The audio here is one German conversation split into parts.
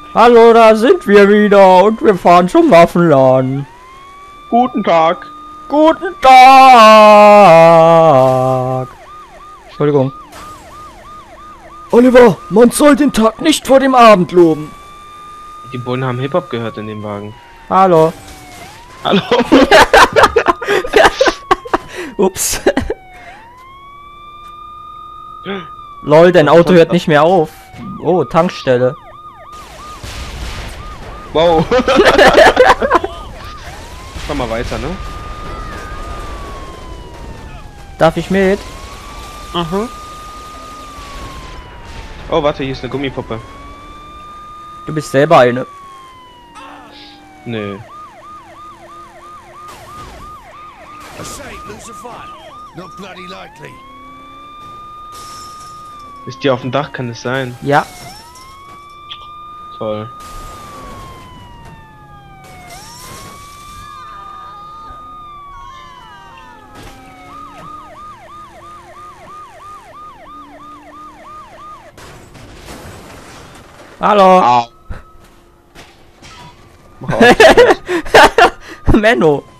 Hallo, da sind wir wieder und wir fahren zum Waffenladen. Guten Tag. Guten Tag. Entschuldigung. Oliver, man soll den Tag nicht vor dem Abend loben. Die Bullen haben Hip-Hop gehört in dem Wagen. Hallo. Hallo. Ups. Lol, dein Auto hört nicht mehr auf. Oh, Tankstelle. Wow. Fahr mal weiter, ne? Darf ich mit? Aha. Oh, warte, hier ist eine Gummipuppe. Du bist selber eine. Nö. A saint lose a fight. Not bloody likely. Ist die auf dem Dach? Kann es sein? Ja. Toll. Hallo. Au. Mach auf. Menno.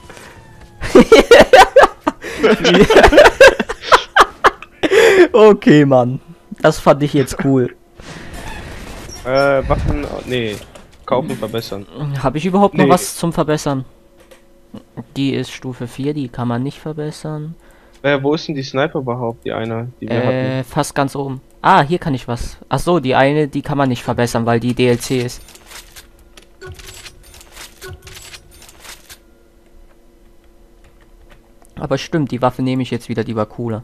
Okay, Mann. Das fand ich jetzt cool. Waffen. Nee. Kaufen, verbessern. Habe ich überhaupt noch Nee. was zum Verbessern? Die ist Stufe 4, die kann man nicht verbessern. Wo ist denn die Sniper überhaupt? Die eine, die wir hatten. Fast ganz oben. Ah, hier kann ich was. Ach so, die eine, die kann man nicht verbessern, weil die DLC ist. Aber stimmt, die Waffe nehme ich jetzt wieder, die war cooler.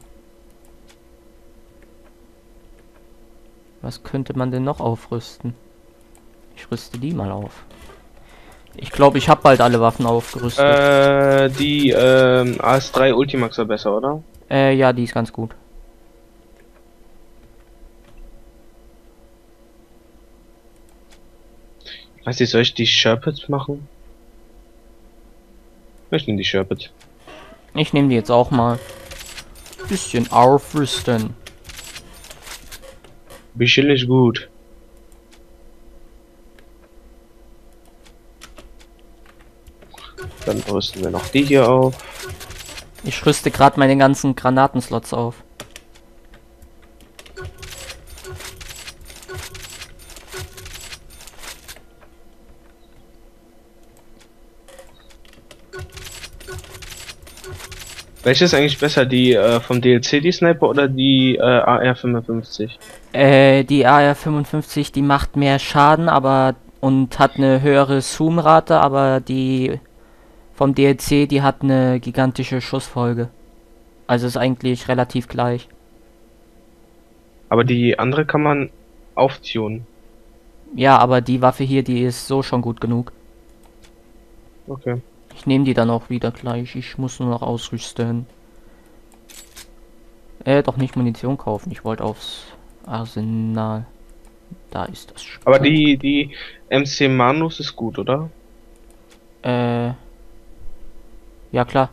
Was könnte man denn noch aufrüsten? Ich rüste die mal auf. Ich glaube, ich habe bald alle Waffen aufgerüstet. Die AS3 Ultimax war besser, oder? Ja, die ist ganz gut. Weiß ich, soll ich die Sherpets machen? Ich nehme die Sherpets. Ich nehme die jetzt auch mal. Bisschen aufrüsten. Bisschen ist gut. Dann rüsten wir noch die hier auf. Ich rüste gerade meine ganzen Granatenslots auf. Welche ist eigentlich besser, die vom DLC, die Sniper, oder die AR-55? Die AR-55, die macht mehr Schaden, aber und hat eine höhere Zoom-Rate, aber die vom DLC, die hat eine gigantische Schussfolge. Also ist eigentlich relativ gleich. Aber die andere kann man auftunen. Ja, aber die Waffe hier, die ist so schon gut genug. Okay. Ich nehme die dann auch wieder gleich. Ich muss nur noch ausrüsten. Doch nicht Munition kaufen. Ich wollte aufs Arsenal. Da ist das schon. Aber die MC Manus ist gut, oder? Ja klar.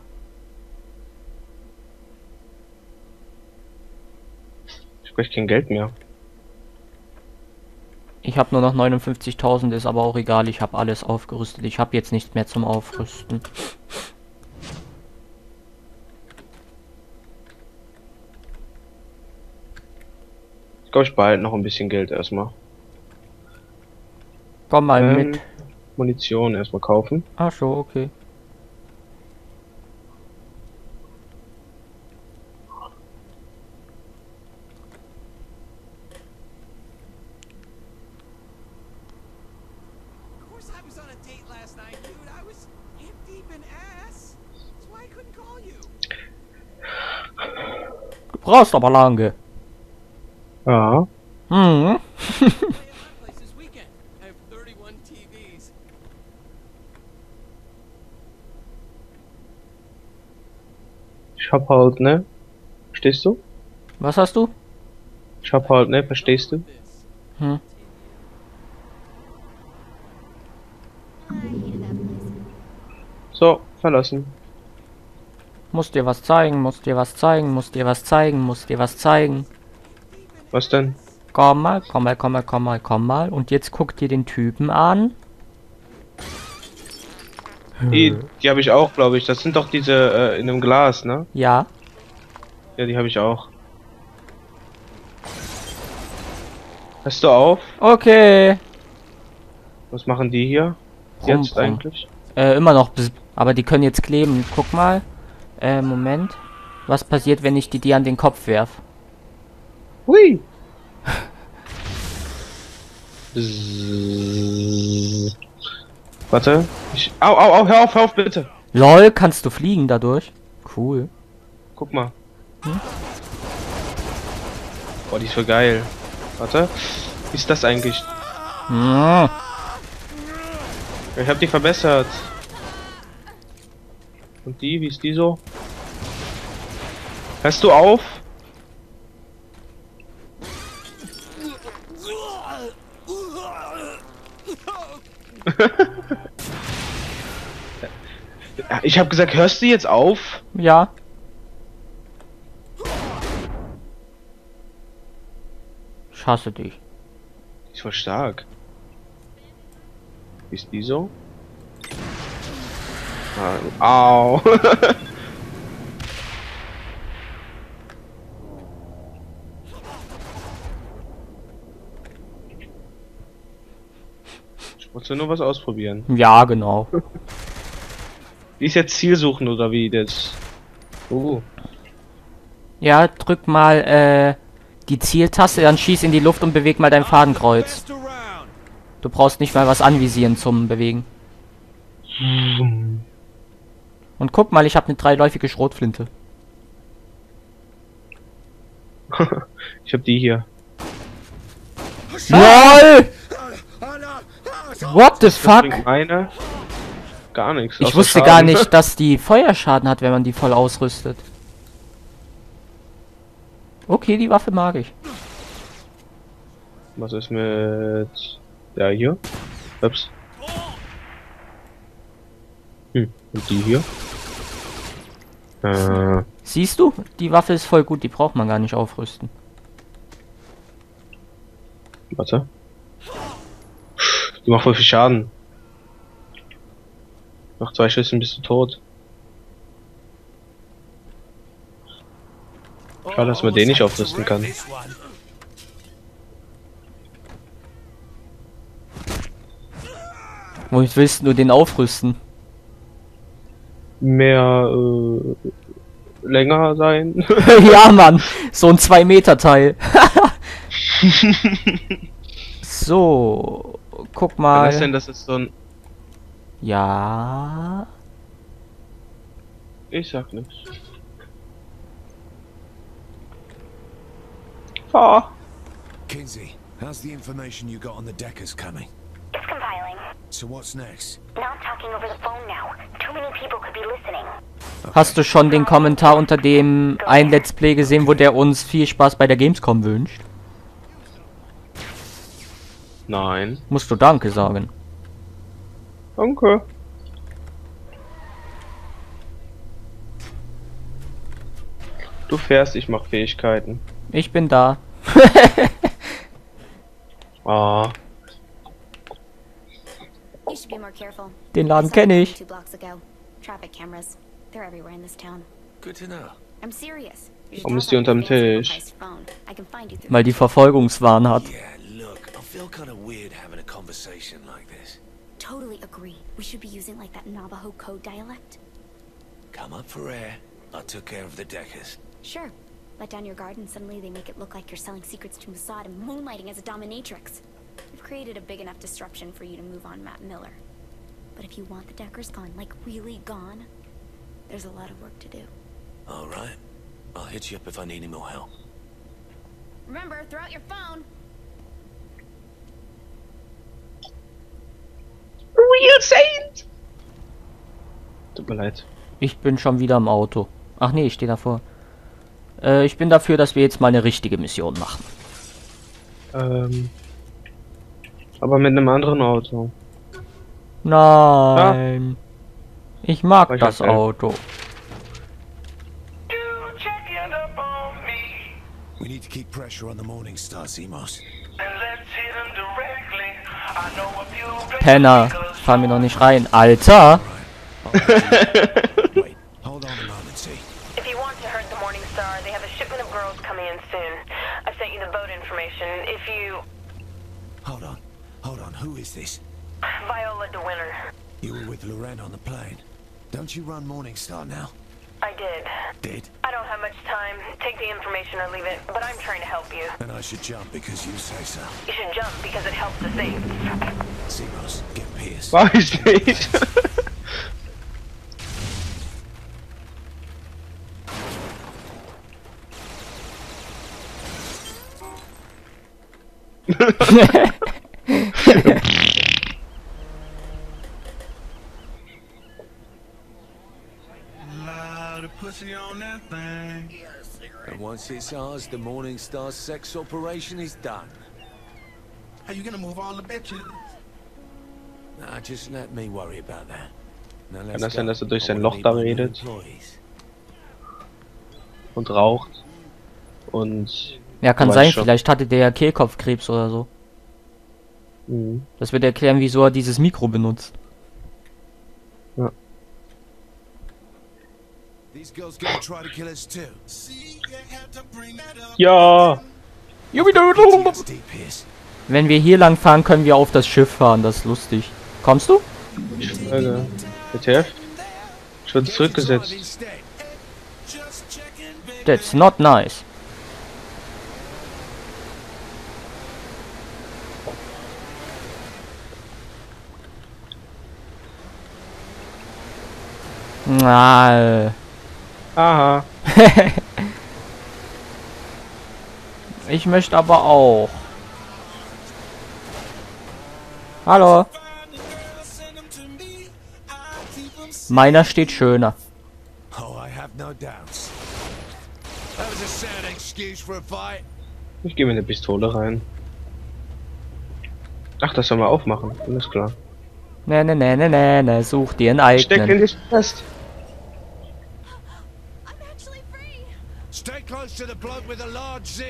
Ich brauche kein Geld mehr. Ich habe nur noch 59.000, ist aber auch egal. Ich habe alles aufgerüstet. Ich habe jetzt nichts mehr zum Aufrüsten. Ich glaube, ich behalte noch ein bisschen Geld erstmal. Komm mal mit. Munition erstmal kaufen. Ach so, okay. Of course I was on a date last night, dude. I was hip deep in ass. That's why I couldn't call you. Du brauchst aber lange. Ja. Hm. Play at my place this weekend. I have 31 TVs. Ich hab halt, ne? Verstehst du? Was hast du? Ich hab halt, ne? Verstehst du? This. Hm. So, verlassen. Muss dir was zeigen, muss dir was zeigen, muss dir was zeigen, muss dir was zeigen. Was denn? Komm mal, komm mal, komm mal, komm mal, komm mal. Und jetzt guck dir den Typen an. Die habe ich auch, glaube ich. Das sind doch diese in einem Glas, ne? Ja. Ja, die habe ich auch. Hörst du auf? Okay. Was machen die hier? Brumm, Jetzt brumm. eigentlich? Immer noch. Aber die können jetzt kleben. Guck mal. Moment. Was passiert, wenn ich die an den Kopf werf? Hui! Warte. Au, au, au, hör auf, bitte. LOL, kannst du fliegen dadurch? Cool. Guck mal. Boah, die ist voll geil. Warte. Wie ist das eigentlich? Hm. Ich hab die verbessert. Und die, wie ist die so? Hörst du auf? Ich hab gesagt, hörst du jetzt auf? Ja. Ich hasse dich. Die ist voll stark. Wie ist die so? Au. Ich wollte nur was ausprobieren. Ja, genau. Die ist jetzt zielsuchend oder wie das? Ja, drück mal die Zieltaste, dann schieß in die Luft und beweg mal dein Fadenkreuz. Best around. Du brauchst nicht mal was anvisieren zum Bewegen. Und guck mal, ich habe eine dreiläufige Schrotflinte. Ich hab die hier. LOL! What the Was fuck? bringt eine? Gar nichts. Ich außer wusste Schaden. gar nicht, dass die Feuerschaden hat, wenn man die voll ausrüstet. Okay, die Waffe mag ich. Was ist mit... Ja, hier? Ups. Und die hier? Siehst du? Die Waffe ist voll gut, die braucht man gar nicht aufrüsten. Warte. Die macht voll viel Schaden. Nach 2 Schüssen bist du tot. Schade, dass man den nicht aufrüsten kann. Womit willst du den aufrüsten? Mehr, länger sein. Ja, Mann. So ein 2-Meter-Teil. So. Guck Kann das denn, mal. das ist so ein... Ja. Ich sag nichts. Fahr. Kinsey, how's the information you got on the Deckers coming? It's compiling. So what's next? Not talking over the phone now. Too many people could be listening. Hast du schon den Kommentar unter dem ein Let's Play gesehen, wo der uns viel Spaß bei der Gamescom wünscht? Nein. Musst du Danke sagen. Danke. Du fährst, ich mach Fähigkeiten. Ich bin da. Ah. You should be more careful. Den Laden kenne ich. 2 blocks ago. Traffic cameras. They're everywhere in this town. Good to know. I'm serious. You should Warum ist have die that unterm fancy Tisch? overpriced phone. I can find you through Weil die Verfolgungswahn hat. Yeah, look, I feel kind of weird having a conversation like this. Totally agree. We should be using like that Navajo code dialect. Come up for air. I took care of the Deckers. Sure. Let down your guard and suddenly they make it look like you're selling secrets to Mossad and moonlighting as a dominatrix. We've created a big enough disruption for you to move on Matt Miller. But if you want the Deckers gone, like really gone, there's a lot of work to do. All right. I'll hit you up if I need any more help. Remember, throw out your phone. Real Saint! Tut mir leid. Ich bin schon wieder im Auto. Ach nee, ich stehe davor. Ich bin dafür, dass wir jetzt mal eine richtige Mission machen. Aber mit einem anderen Auto. Nein. Ich mag Ich das hab Auto. We need to keep pressure on the Morning Star, Seamos. Penner, fahren wir noch nicht rein. Alter! Wait, hold on a moment, see. If you want to hurt the Morning Star, they have a shipment of girls coming in soon. I've sent you the boat information. If you... Hold on, who is this? Viola DeWinter. You were with Loren on the plane. Don't you run Morning Star now? I did. Did? I don't have much time. Take the information or leave it, but I'm trying to help you. And I should jump because you say so. You should jump because it helps the safe. Seamos, get Pierce. Weiß nicht. Loud pussy on that thing. And once it's ours, the Morning Star sex operation is done. How you gonna move all the bitches? Nah, just let me worry about that. Now Kann let's das sein, go. dass er durch I sein wanna Loch meet da my new redet employees. und raucht? Und... Ja, kann Weiß sein, schon. vielleicht hatte der ja Kehlkopfkrebs oder so. Mhm. Das wird erklären, wieso er dieses Mikro benutzt. These girls gonna try to kill us too. See, you had to bring that up. Ja! PTSD, Pierce. Wenn wir hier lang fahren, können wir auf das Schiff fahren. Das ist lustig. Kommst du? ETF? Ich wurde zurückgesetzt. Instead. Just checking, baby. That's not nice. Na, Aha. ich möchte aber auch. Hallo. Find the girl, send 'em to me. I'll keep 'em safe. Meiner steht schöner. Oh, I have no doubts. That was a sad excuse for a fight. Ich gehe mit der Pistole rein. Ach, das soll man aufmachen. Alles klar. Ne, such dir einen Steck in eigenen. dich fest. I'm actually free. Stay close to the bloke with a large Z.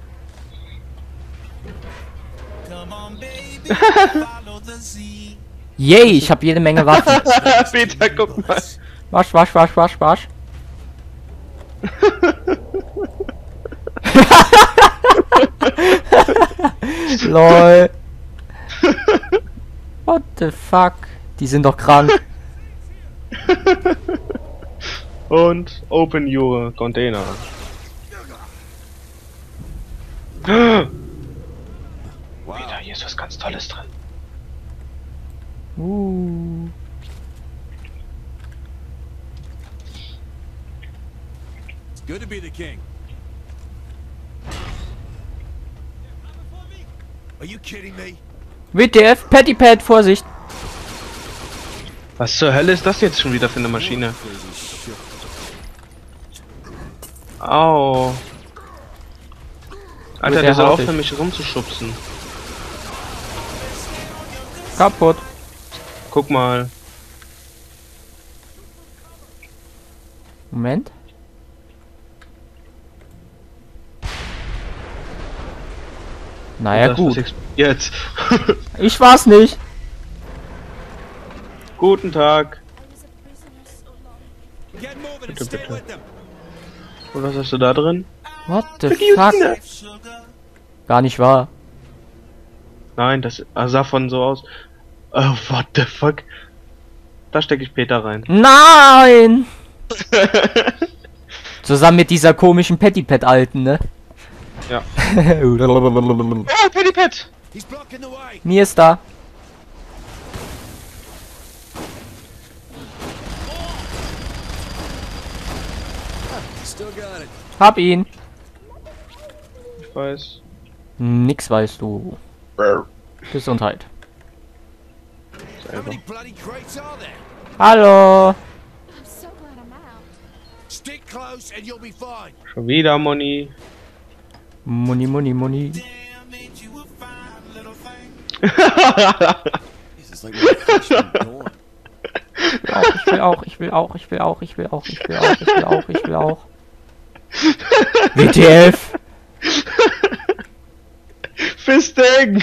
Come on, baby. Follow the Z. Yay, ich habe jede Menge Waffen. Peter, guck mal. Wasch. Lol. What the fuck? Die sind doch krank. Und open your container. Peter, hier ist was ganz Tolles drin. It's good to be the king. Are you kidding me? WTF, Patty Pad, Vorsicht. Was zur Hölle ist das jetzt schon wieder für eine Maschine? Au. Alter, der der soll haut aufhören, dich. mich rumzuschubsen. Kaputt. Guck mal. Moment. Naja, Das, was gut. Jetzt. Ich war's nicht. Guten Tag. Get moving and Bitte, stay bitte. with them. Und was hast du da drin? What the fuck? Sugar. Gar nicht wahr. Nein, das sah von so aus. Oh, what the fuck? Da stecke ich Peter rein. Nein! Zusammen mit dieser komischen Patty Pad alten, ne? Ja. Oh, Patty Pet! He's blocking the way. Mir ist da. Still got it. Hab ihn. Ich weiß. Nix weißt du. Gesundheit. How Selber. many bloody crates are there? Hallo. I'm so glad I'm out. Stick close and you'll be fine. Schon wieder Moni. Money. Damn, ain't you a fine little thing? This is like my freshman dorm. Ich will auch. WTF. Fisting!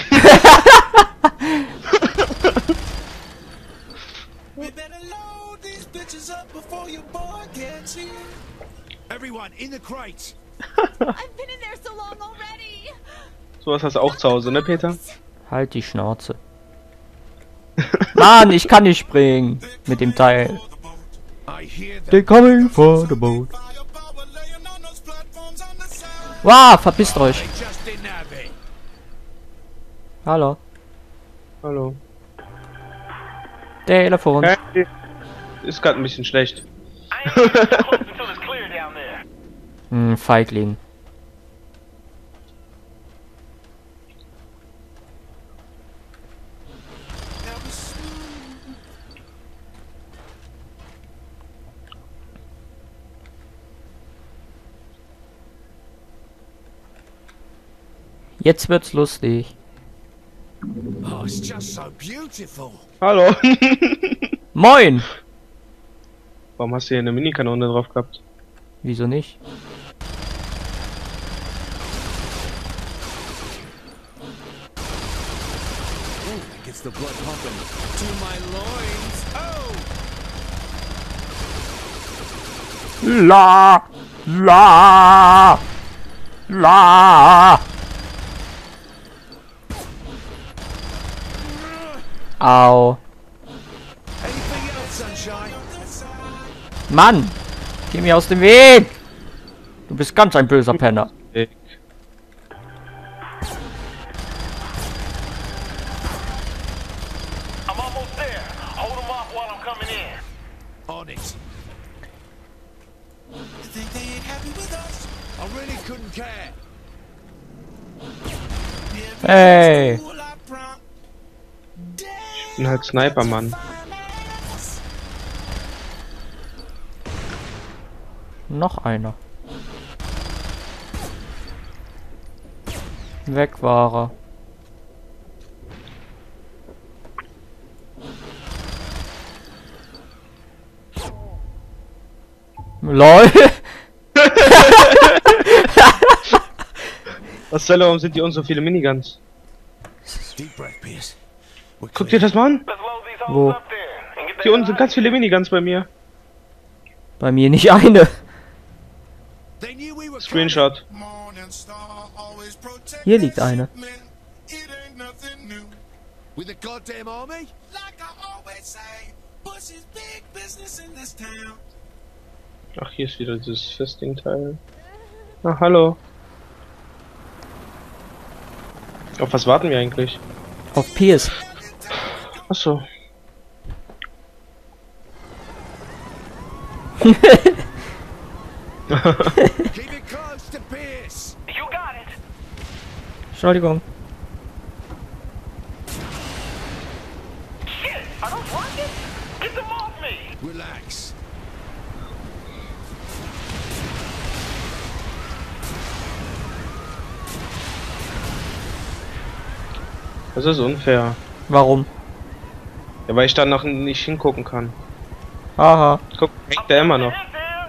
We better load these bitches up before your boy gets here. Everyone, in the crates! I've been in there so long already. Sowas hast du auch zu Hause, ne, Peter? Halt die Schnauze. Mann, ich kann nicht springen mit dem Teil. I hear that. They're coming for the boat. Wow, verpisst euch. They just didn't have it. Hallo. Hallo. Telefon. Hey. Ist gerade ein bisschen schlecht. I ain't getting too close until it's clear down there. Feigling. Jetzt wird's lustig. Oh, it's just so beautiful. Hallo. Moin! Warum hast du hier eine Minikanone drauf gehabt? Wieso nicht? Gets the blood pumping to my loins. Oh! La! La! La! Au. Anything else, sunshine? Mann! Geh mir aus dem Weg! Du bist ganz ein böser Penner. Weg. I'm almost there. Hold them off while I'm coming in. On it. You think they ain't happy with us? I really couldn't care. Hey! Well, I prom- Ich bin halt Sniper, Mann. Noch einer. Weg war er. LOL! Was soll, warum sind die uns so viele Miniguns? Deep breath, Pierce. We're Guck dir das mal an. Let's load these Wo? hoes up there and get Hier that unten sind ganz viele Miniguns bei mir. Bei mir nicht eine. They knew we were Screenshot. Morning star always protect Hier liegt eine. shipment. It ain't nothing new. coming. With the goddamn army? Like I always say, Bush is big business in this town. Ach, hier ist wieder dieses Fisting-Teil. Ah, hallo. Auf was warten wir eigentlich? Auf Pierce. Achso. Keep it close to Pierce. You got it. Entschuldigung. Shit, are those rockets? Get them off me. Relax. Das ist unfair. Warum? Ja, weil ich da noch nicht hingucken kann. Haha. Guck, hängt der immer noch. Hit there.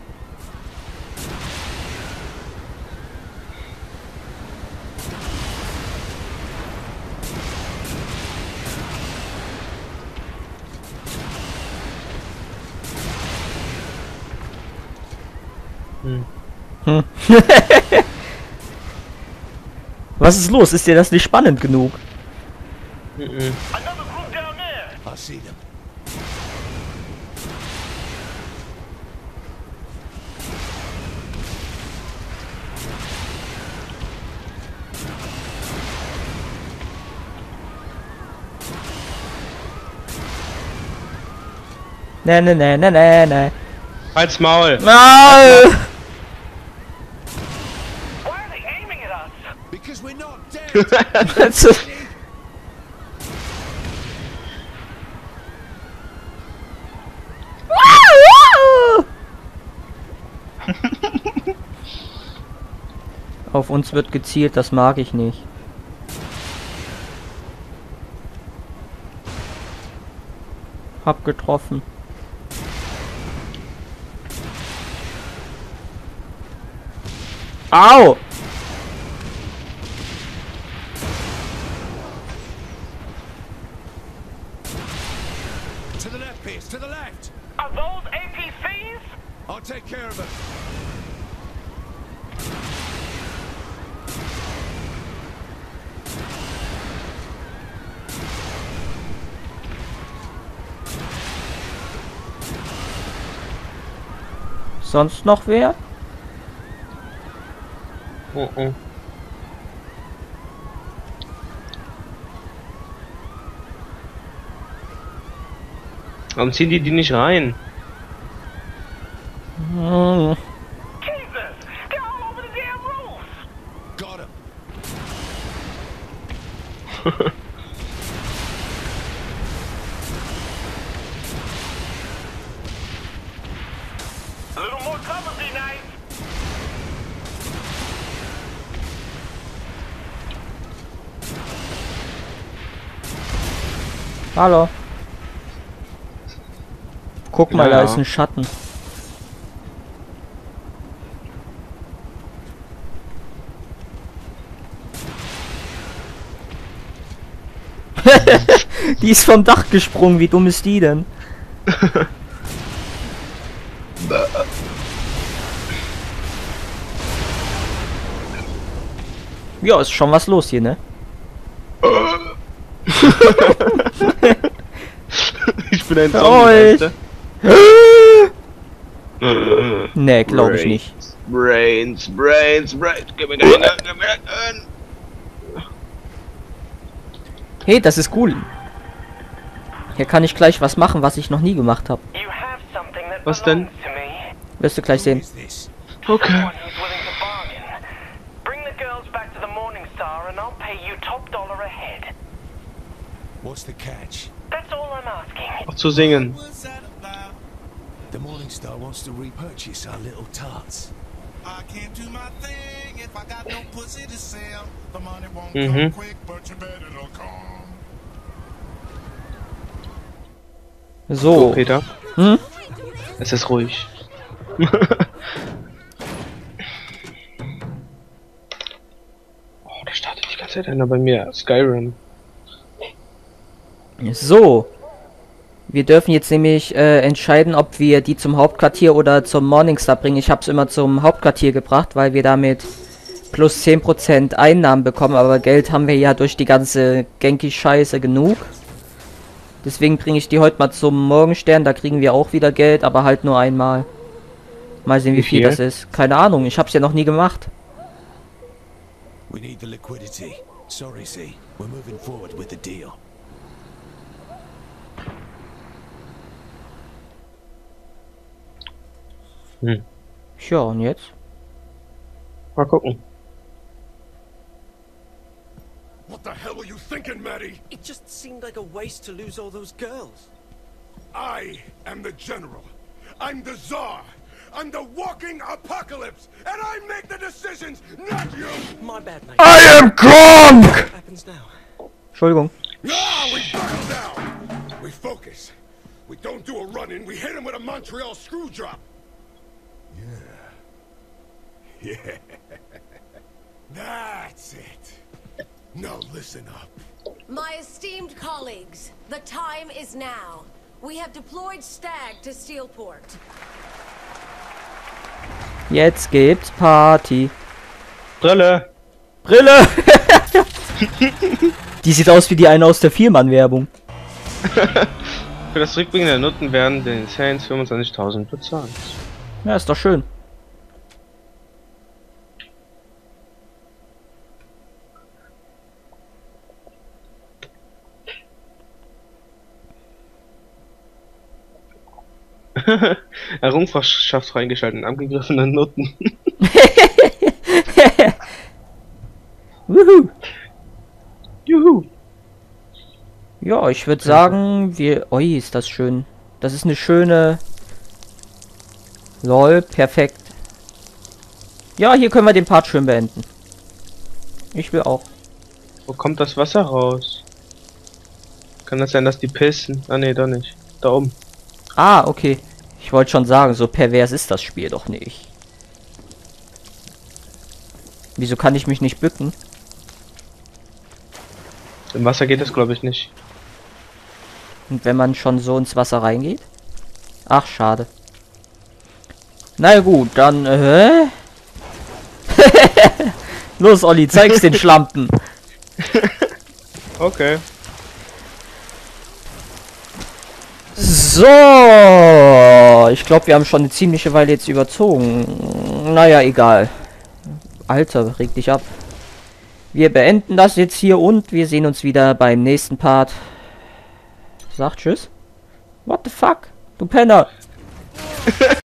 Was ist los? Ist dir das nicht spannend genug? Mhm. Another group down there. I see them. Ne. Halt's Maul! Ah! Why are they aiming at us? Because we're not dead. Auf uns wird gezielt, das mag ich nicht. Hab getroffen. Au! To the left, Pierce, to the left! Are those APCs? I'll take care of it. Sonst noch wer? Oh oh. Warum ziehen die nicht rein? Hm. Jesus! They're all over the damn roof! Got him. A little more cover, be nice. Hallo. Guck mal, Ja. da ist ein Schatten. Die ist vom Dach gesprungen, wie dumm ist die denn? Ja, ist schon was los hier, ne? Ich bin ein Oi. Zombie, Ne, glaube ich nicht. Brains. Gib mir keine. Hey, das ist cool. Hier kann ich gleich was machen, was ich noch nie gemacht habe. You have something that Was denn? belongs to me. Wirst du gleich sehen. Is this? Okay. Someone who's willing to bargain. Bring the girls back to the Morning Star and I'll pay you top dollar a head. What's the catch? That's all I'm asking. Auch zu singen. What's that about? The Morning Star wants to repurchase our little tarts. I can't do my thing if I got no pussy to sell. The money won't Mhm. come quick, but you bet it'll come. So. Peter. Hm? Es ist ruhig. Oh, da startet die ganze Zeit einer bei mir. Skyrim. So. Wir dürfen jetzt nämlich entscheiden, ob wir die zum Hauptquartier oder zum Morningstar bringen. Ich habe es immer zum Hauptquartier gebracht, weil wir damit plus 10% Einnahmen bekommen. Aber Geld haben wir ja durch die ganze Genki-Scheiße genug. Deswegen bringe ich die heute mal zum Morgenstern. Da kriegen wir auch wieder Geld, aber halt nur einmal. Mal sehen, wie viel das ist. Keine Ahnung, ich habe es ja noch nie gemacht. We need the liquidity. Sorry, C. We're moving forward with the deal. Ja, und jetzt? Mal gucken. What the hell were you thinking, Maddie? It just seemed like a waste to lose all those girls. I am the general. I'm the czar. I'm the walking apocalypse, and I make the decisions, not you. My bad, mate. I am Gronk! What happens now? Entschuldigung. Ah, we buckle down. We focus. We don't do a run-in. We hit him with a Montreal screw drop. Yeah. That's it. Now listen up. My esteemed colleagues, the time is now. We have deployed Stag to Steelport. Jetzt gibt's Party. Brille. Brille! Die sieht aus wie die eine aus der Viermann-Werbung. Für das Rückbringen der Nutten werden den Saints 25.000 bezahlt. Ja, ist doch schön. Errungenschaft freigeschaltet, abgegriffene Nutten. Wuhu. Juhu. Ja, ich würde sagen, wir... Ui, ist das schön. Das ist eine schöne... Lol, perfekt. Ja, hier können wir den Part schön beenden. Ich will auch. Wo kommt das Wasser raus? Kann das sein, dass die pissen? Ah ne, doch nicht. Da oben. Ah, okay. Ich wollte schon sagen, so pervers ist das Spiel doch nicht. Wieso kann ich mich nicht bücken? Im Wasser geht das glaube ich nicht. Und wenn man schon so ins Wasser reingeht? Ach, schade. Na gut, dann, Los, Olli, zeig's den Schlampen. Okay. So, ich glaube, wir haben schon eine ziemliche Weile jetzt überzogen. Naja, egal. Alter, reg dich ab. Wir beenden das jetzt hier und wir sehen uns wieder beim nächsten Part. Sag tschüss. What the fuck? Du Penner.